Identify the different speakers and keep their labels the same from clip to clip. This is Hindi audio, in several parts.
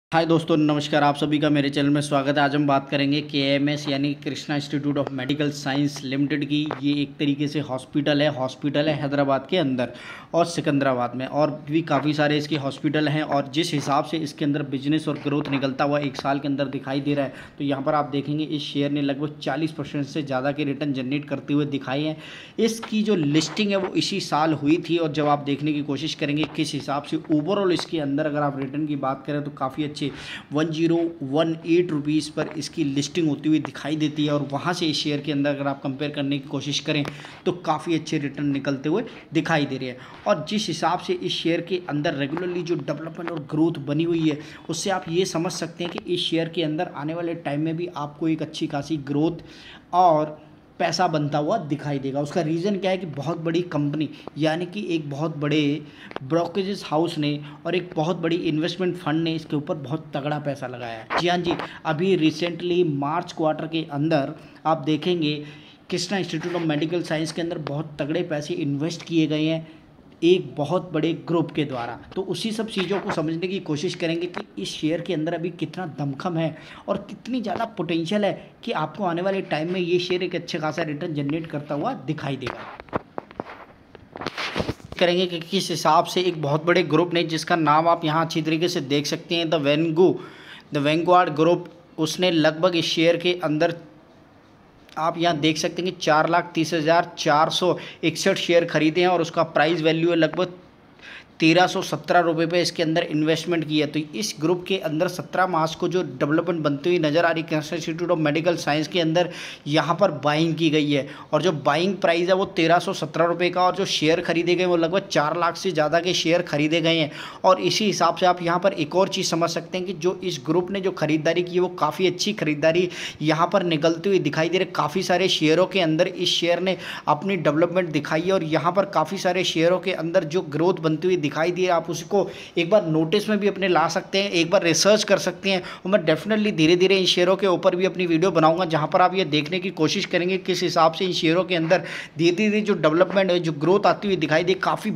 Speaker 1: हाय दोस्तों, नमस्कार। आप सभी का मेरे चैनल में स्वागत है। आज हम बात करेंगे केएमएस यानी Krishna institute of medical science limited की। ये एक तरीके से हॉस्पिटल है हैदराबाद के अंदर और सिकंदराबाद में, और भी काफ़ी सारे इसके हॉस्पिटल हैं। और जिस हिसाब से इसके अंदर बिजनेस और ग्रोथ निकलता हुआ एक साल के अंदर दिखाई दे रहा है, तो यहाँ पर आप देखेंगे इस शेयर ने लगभग 40% से ज़्यादा के रिटर्न जनरेट करते हुए दिखाई हैं। इसकी जो लिस्टिंग है वो इसी साल हुई थी, और जब आप देखने की कोशिश करेंगे किस हिसाब से ओवरऑल इसके अंदर अगर आप रिटर्न की बात करें तो काफ़ी 1018 रुपीज़ पर इसकी लिस्टिंग होती हुई दिखाई देती है। और वहाँ से इस शेयर के अंदर अगर आप कंपेयर करने की कोशिश करें तो काफ़ी अच्छे रिटर्न निकलते हुए दिखाई दे रहे हैं। और जिस हिसाब से इस शेयर के अंदर रेगुलरली जो डेवलपमेंट और ग्रोथ बनी हुई है, उससे आप ये समझ सकते हैं कि इस शेयर के अंदर आने वाले टाइम में भी आपको एक अच्छी खासी ग्रोथ और पैसा बनता हुआ दिखाई देगा। उसका रीज़न क्या है कि बहुत बड़ी कंपनी यानी कि एक बहुत बड़े ब्रोकरेज हाउस ने और एक बहुत बड़ी इन्वेस्टमेंट फंड ने इसके ऊपर बहुत तगड़ा पैसा लगाया है। जी हाँ जी, अभी रिसेंटली मार्च क्वार्टर के अंदर आप देखेंगे Krishna institute of medical science के अंदर बहुत तगड़े पैसे इन्वेस्ट किए गए हैं एक बहुत बड़े ग्रुप के द्वारा। तो उसी सब चीज़ों को समझने की कोशिश करेंगे कि इस शेयर के अंदर अभी कितना दमखम है और कितनी ज़्यादा पोटेंशियल है कि आपको आने वाले टाइम में ये शेयर एक अच्छे खासा रिटर्न जनरेट करता हुआ दिखाई देगा। करेंगे कि किस हिसाब से एक बहुत बड़े ग्रुप ने, जिसका नाम आप यहाँ अच्छी तरीके से देख सकते हैं, द वेंगुआर्ड ग्रुप, उसने लगभग इस शेयर के अंदर आप यहाँ देख सकते हैं कि 4,30,461 शेयर खरीदे हैं और उसका प्राइस वैल्यू है लगभग 1317 रुपये पे इसके अंदर इन्वेस्टमेंट किया। तो इस ग्रुप के अंदर 17 मार्च को जो डेवलपमेंट बनती हुई नज़र आ रही Krishna institute of medical science के अंदर, यहाँ पर बाइंग की गई है और जो बाइंग प्राइस है वो 1317 रुपये का, और जो शेयर खरीदे गए वो लगभग 4 लाख से ज़्यादा के शेयर खरीदे गए हैं। और इसी हिसाब से आप यहाँ पर एक और चीज़ समझ सकते हैं कि जो इस ग्रुप ने जो खरीदारी की है वो काफ़ी अच्छी खरीदारी यहाँ पर निकलती हुई दिखाई दे रही। काफ़ी सारे शेयरों के अंदर इस शेयर ने अपनी डेवलपमेंट दिखाई है और यहाँ पर काफ़ी सारे शेयरों के अंदर जो ग्रोथ बनती हुई दिखाई दी है, आप उसको एक बार नोटिस में भी अपने ला सकते हैं, एक बार रिसर्च कर सकते हैं। और मैं डेफिनेटली धीरे धीरे इन शेयरों के ऊपर भी अपनी वीडियो बनाऊंगा, जहां पर आप ये देखने की कोशिश करेंगे किस हिसाब से इन शेयरों के अंदर धीरे धीरे जो डेवलपमेंट है, जो ग्रोथ आती हुई दिखाई दे। काफ़ी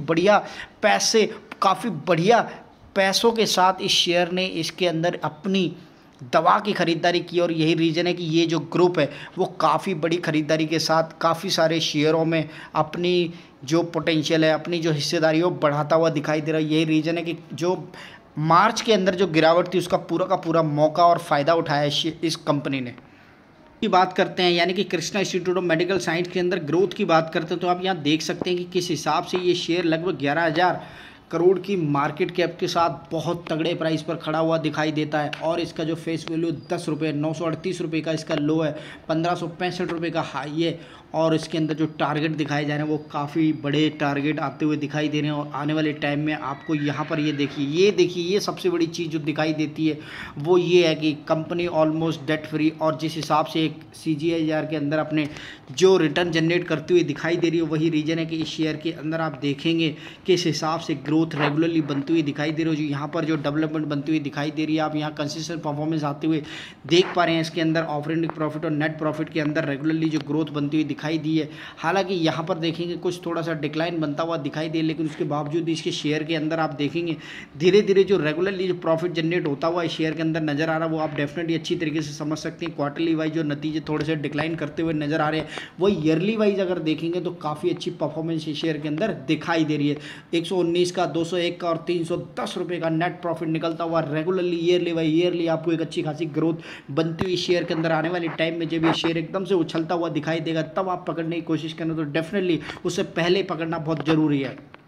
Speaker 1: बढ़िया पैसों के साथ इस शेयर ने इसके अंदर अपनी दवा की खरीदारी की, और यही रीज़न है कि ये जो ग्रुप है वो काफ़ी बड़ी खरीदारी के साथ काफ़ी सारे शेयरों में अपनी जो पोटेंशियल है, अपनी जो हिस्सेदारी है वो बढ़ाता हुआ दिखाई दे रहा है। यही रीज़न है कि जो मार्च के अंदर जो गिरावट थी उसका पूरा का पूरा मौका और फ़ायदा उठाया इस कंपनी ने। की बात करते हैं यानी कि Krishna institute of medical science के अंदर ग्रोथ की बात करते हैं, तो आप यहाँ देख सकते हैं कि किस हिसाब से ये शेयर लगभग 11,000 करोड़ की मार्केट कैप के साथ बहुत तगड़े प्राइस पर खड़ा हुआ दिखाई देता है। और इसका जो फेस वैल्यू 10 रुपये, 938 रुपये का इसका लो है, 1565 रुपये का हाई है। और इसके अंदर जो टारगेट दिखाए जा रहे हैं वो काफ़ी बड़े टारगेट आते हुए दिखाई दे रहे हैं। और आने वाले टाइम में आपको यहाँ पर ये देखिए ये सबसे बड़ी चीज़ जो दिखाई देती है वो ये है कि कंपनी ऑलमोस्ट डेट फ्री, और जिस हिसाब से एक CGIAR के अंदर अपने जो रिटर्न जनरेट करती हुई दिखाई दे रही है, वही रीज़न है कि इस शेयर के अंदर आप देखेंगे कि इस हिसाब से ग्रोथ रेगुलरली बनती हुई दिखाई दे रही है। जो यहाँ पर जो डेवलपमेंट बनती हुई दिखाई दे रही है, आप यहाँ कंसिस्टेंट परफॉर्मेंस आते हुए देख पा रहे हैं। इसके अंदर ऑपरेटिंग प्रॉफिट और नेट प्रॉफिट के अंदर रेगुलरली जो ग्रोथ बनती हुई दिखाई दी है। हालांकि यहाँ पर देखेंगे कुछ थोड़ा सा डिक्लाइन बनता हुआ दिखाई दे, लेकिन उसके बावजूद इसके शेयर के अंदर आप देखेंगे धीरे धीरे जो रेगुलरली जो प्रॉफिट जनरेट होता हुआ इस शेयर के अंदर नजर आ रहा है, वो आप डेफिनेटली अच्छी तरीके से समझ सकते हैं। क्वार्टरली वाइज जो नतीजे थोड़े से डिक्लाइन करते हुए नजर आ रहे हैं, वही ईयरली वाइज अगर देखेंगे तो काफ़ी अच्छी परफॉर्मेंस इस शेयर के अंदर दिखाई दे रही है। 119 का, 201 का और 310 रुपये का नेट प्रॉफिट निकलता हुआ रेगुलरली ईयरली आपको एक अच्छी खासी ग्रोथ बनती हुई शेयर के अंदर आने वाले टाइम में जब ये शेयर एकदम से उछलता हुआ दिखाई देगा, तब आप पकड़ने की कोशिश करना, तो डेफिनेटली उससे पहले पकड़ना बहुत ज़रूरी है।